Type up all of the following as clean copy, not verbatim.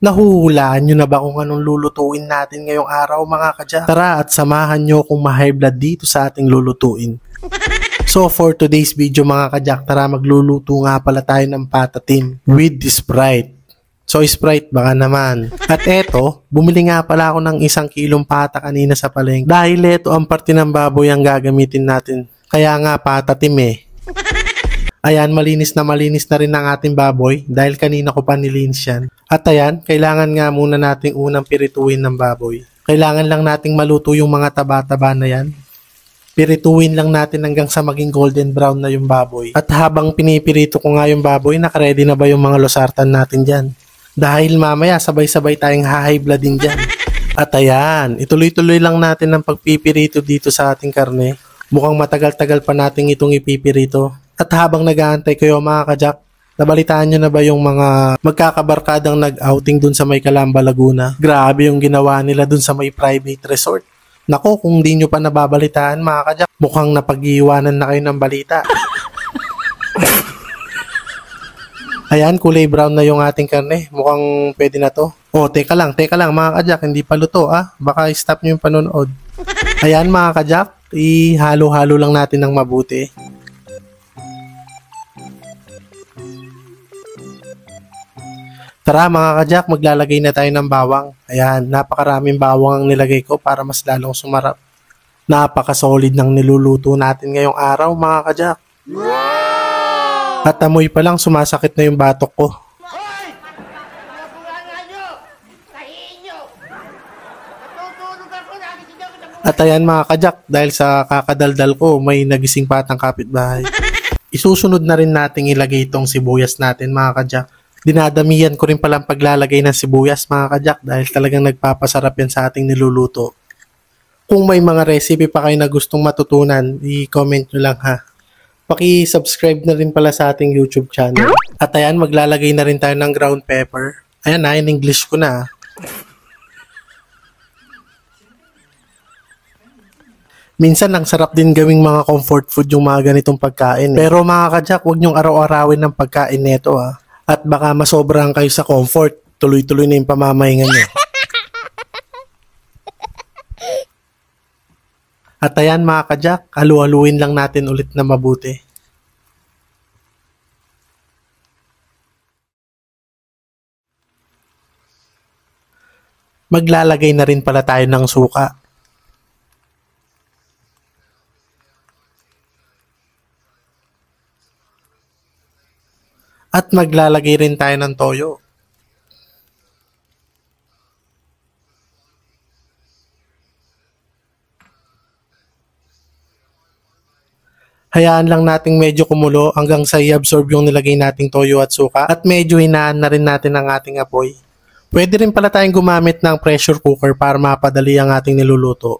Nahuhulaan nyo na ba kung anong lulutuin natin ngayong araw mga kadyak? Tara at samahan nyo kung ma-high blood dito sa ating lulutuin. So for today's video mga kadyak, tara magluluto nga pala tayo ng patatim with Sprite. So Sprite baka naman. At eto, bumili nga pala ako ng 1 kilong pata kanina sa palengke. Dahil eto ang parte ng baboy ang gagamitin natin. Kaya nga patatim eh. Ayan, malinis na rin ang ating baboy dahil kanina ko pa nilinis yan. At ayan, kailangan nga muna nating unang pirituin ng baboy. Kailangan lang nating maluto yung mga taba-taba na yan. Pirituin lang natin hanggang sa maging golden brown na yung baboy. At habang pinipirito ko nga yung baboy, nakaredy na ba yung mga losartan natin dyan? Dahil mamaya sabay-sabay tayong high blood din dyan. At ayan, ituloy-tuloy lang natin ang pagpipirito dito sa ating karne. Mukhang matagal-tagal pa natin itong ipipirito. At habang nag-aantay kayo mga kadyak, nabalitaan nyo na ba yung mga magkakabarkadang nag-outing dun sa may Calamba, Laguna? Grabe yung ginawa nila dun sa may private resort. Nako, kung di nyo pa nababalitaan mga kadyak, mukhang napag-iwanan na kayo ng balita. Ayan, kulay brown na yung ating karne. Mukhang pwede na to. Oh, teka lang mga kadyak, hindi pa luto ah. Baka stop nyo yung panonood. Ayan mga kadyak, ihalo-halo lang natin ng mabuti. Tara mga kadyak, maglalagay na tayo ng bawang. Ayan, napakaraming bawang ang nilagay ko para mas lalong sumarap. Napaka-solid ng niluluto natin ngayong araw mga kadyak. Wow! At amoy pa lang sumasakit na yung batok ko. At ayan mga kadyak, dahil sa kakadaldal ko, may nagising patang kapitbahay. Isusunod na rin nating ilagay itong sibuyas natin mga kadyak. Dinadamihan ko rin palang paglalagay ng sibuyas mga kadyak dahil talagang nagpapasarap yan sa ating niluluto. Kung may mga recipe pa kayo na gustong matutunan, i-comment nyo lang ha. Paki-subscribe na rin pala sa ating YouTube channel. At ayan, maglalagay na rin tayo ng ground pepper. Ayan na, in English ko na. Minsan, ang sarap din gawing mga comfort food yung mga ganitong pagkain. Pero mga kadyak, huwag nyong araw-arawin ng pagkain neto ha. At baka masobrang kayo sa comfort, tuloy-tuloy na yung pamamahingan nyo. At ayan mga kadyak, halu-haluin lang natin ulit na mabuti. Maglalagay na rin pala tayo ng suka. At maglalagay rin tayo ng toyo. Hayaan lang nating medyo kumulo hanggang sa i-absorb yung nilagay nating toyo at suka at medyo hinaan na rin natin ang ating apoy. Pwede rin pala tayong gumamit ng pressure cooker para mapadali ang ating niluluto.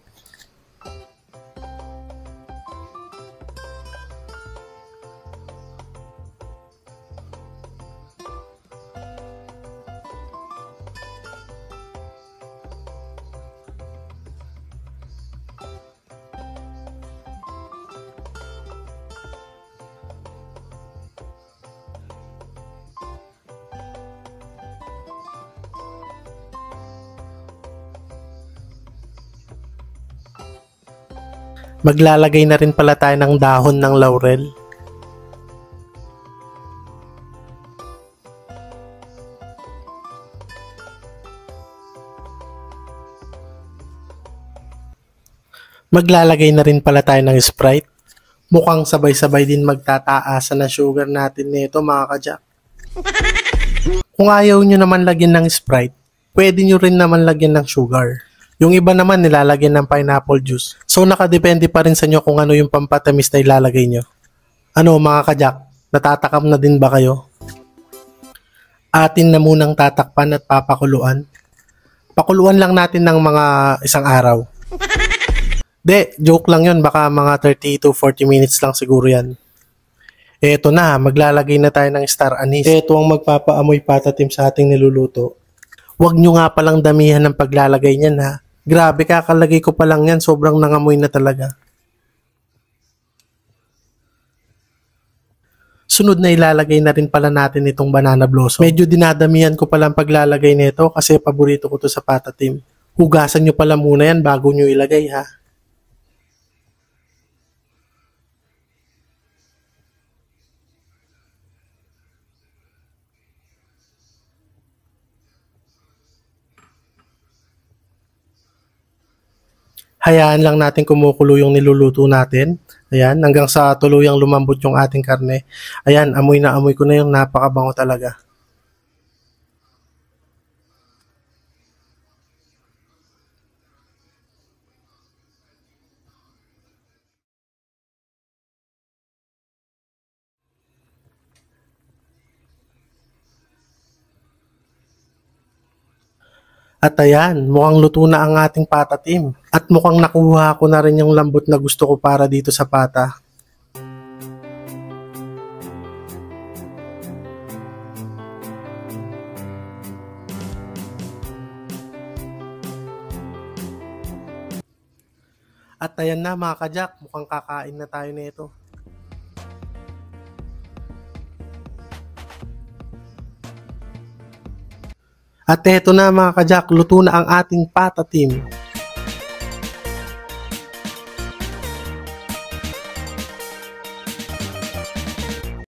Maglalagay na rin pala tayo ng dahon ng laurel. Maglalagay na rin pala tayo ng Sprite. Mukhang sabay-sabay din magtataasan ng sugar natin nito mga kadyak. Kung ayaw nyo naman lagyan ng Sprite, pwede nyo rin naman lagyan ng sugar. Yung iba naman nilalagyan ng pineapple juice. So nakadepende pa rin sa inyo kung ano yung pampatamis na ilalagay nyo. Ano mga kadyak, natatakam na din ba kayo? Atin na munang tatakpan at papakuluan. Pakuluan lang natin ng mga 1 araw. Joke lang yun, baka mga 30 to 40 minutes lang siguro yan. Eto na, maglalagay na tayo ng star anise. Eto ang magpapaamoy patatim sa ating niluluto. Huwag nyo nga palang damihan ng paglalagay niyan ha. Grabe, kakalagay ko pa lang yan, sobrang nangamoy na talaga. Sunod na ilalagay na rin pala natin itong banana blossom. Medyo dinadamihan ko palang paglalagay nito kasi paborito ko to sa patatim. Hugasan nyo pala muna yan bago nyo ilagay ha. Hayaan lang natin kumukulo yung niluluto natin. Ayan, hanggang sa tuluyang lumambot yung ating karne. Ayan, amoy na amoy ko na yung napakabango talaga. At ayan, mukhang luto na ang ating patatim. At mukhang nakuha ko na rin yung lambot na gusto ko para dito sa pata. At ayan na mga kajak, mukhang kakain na tayo nito. At eto na mga kajak, luto na ang ating patatim.